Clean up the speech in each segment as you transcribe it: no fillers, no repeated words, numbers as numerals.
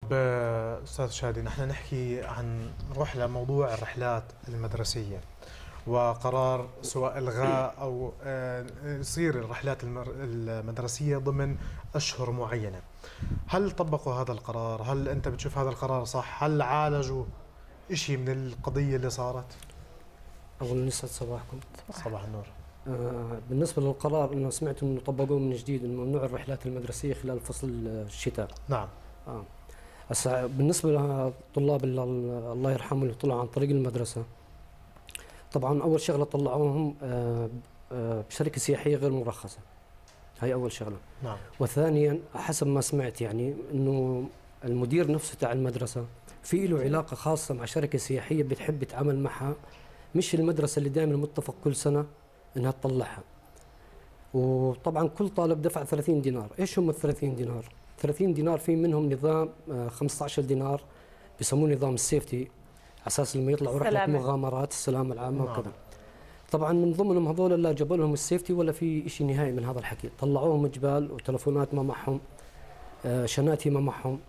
أستاذ شادي، نحن نحكي نروح لموضوع الرحلات المدرسية وقرار سواء إلغاء أو يصير الرحلات المدرسية ضمن أشهر معينة. هل طبقوا هذا القرار؟ هل أنت بتشوف هذا القرار صح؟ هل عالجوا شيء من القضية اللي صارت؟ أولا يسعد صباحكم. صباح النور. بالنسبة للقرار، أنه سمعت أنه طبقوه من جديد، أنه ممنوع الرحلات المدرسية خلال فصل الشتاء. نعم. هسه بالنسبة للطلاب الله يرحمهم اللي طلعوا عن طريق المدرسة، طبعا أول شغلة طلعوهم بشركة سياحية غير مرخصة، هاي أول شغلة. نعم. وثانيا حسب ما سمعت يعني أنه المدير نفسه تاع المدرسة في له علاقة خاصة مع شركة سياحية بتحب تتعامل معها، مش المدرسة اللي دائما متفق كل سنة انها تطلعها. وطبعا كل طالب دفع 30 دينار. ايش هم ال 30 دينار؟ 30 دينار في منهم نظام 15 دينار بيسموه نظام السيفتي، على اساس لما يطلعوا رحلة مغامرات السلامة العامة وكذا. طبعا من ضمنهم هذول لا جابوا لهم السيفتي ولا في شيء نهائي من هذا الحكي، طلعوهم جبال وتلفونات ما معهم، شناتي ما معهم،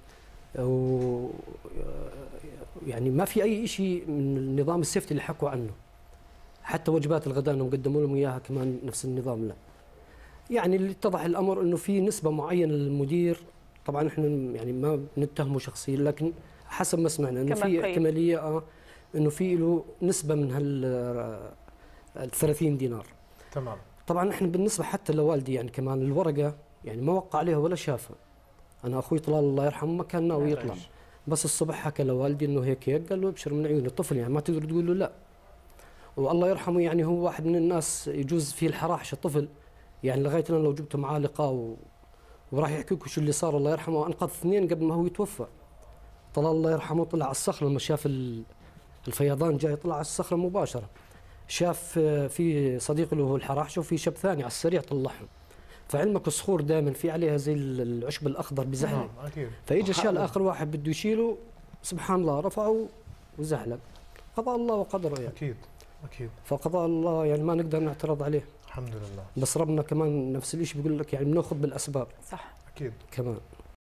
يعني ما في اي شيء من نظام السيفتي اللي حكوا عنه. حتى وجبات الغداء انهم قدموا لهم اياها كمان نفس النظام لا. يعني اللي اتضح الامر انه في نسبه معينه للمدير، طبعا احنا يعني ما بنتهمه شخصيا، لكن حسب ما سمعنا انه في احتماليه انه في له نسبه من ال 30 دينار. تمام. طبعا احنا بالنسبه حتى لوالدي يعني كمان الورقه يعني ما وقع عليها ولا شافها. انا اخوي طلال الله يرحمه ما كان ناوي يطلع، بس الصبح حكى لوالدي انه هيك قال له ابشر من عيوني، طفل يعني ما تقدر تقول له لا. والله يرحمه يعني هو واحد من الناس يجوز فيه الحراحشه طفل، يعني لغايه انا لو جبته معاه لقاء وراح يحكي لكم شو اللي صار. الله يرحمه انقذ اثنين قبل ما هو يتوفى. طلال الله يرحمه طلع على الصخره لما شاف الفيضان جاي، طلع على الصخره مباشره، شاف في صديق له الحراحشه وفي شاب ثاني على السريع طلعهم. فعلمك الصخور دائما في عليها زي العشب الاخضر بزحلق. فاجى شال اخر واحد بده يشيله، سبحان الله رفعه وزحلق. قضاء الله وقدره يعني. اكيد. فقضاء الله يعني ما نقدر نعترض عليه. الحمد لله. بس ربنا كمان نفس الشيء بيقول لك يعني بناخذ بالاسباب. صح. اكيد. كمان